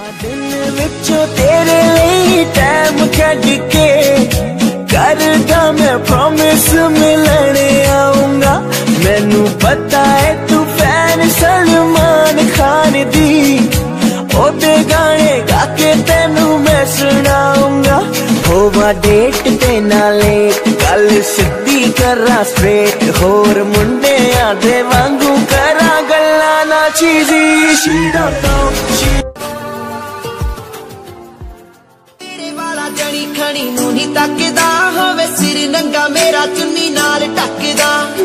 दिन विचों तेरे लिए टाइम कढ के करदा मैं प्रॉमिस मिलने आऊंगा। मैनू पता है तू फैन सलमान खान दी, ओदे गाने गा के तेनू मैं सुनाऊंगा। होवा डेट ते नाले गल सिद्धी करा स्ट्रेट, होर मुंडे आधे वांगू करा गल्ला ना चीजी। She don't know जनी खनी नू नी तकदा, होवे सिर नंगा मेरा चुन्नी नाल टकदा।